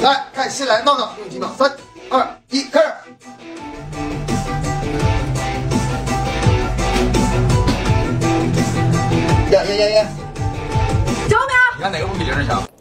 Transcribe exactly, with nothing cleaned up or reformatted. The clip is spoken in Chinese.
来看新来闹闹用几秒，三二一，开始。呀呀呀呀！ 九秒。 你看哪个不比零儿强？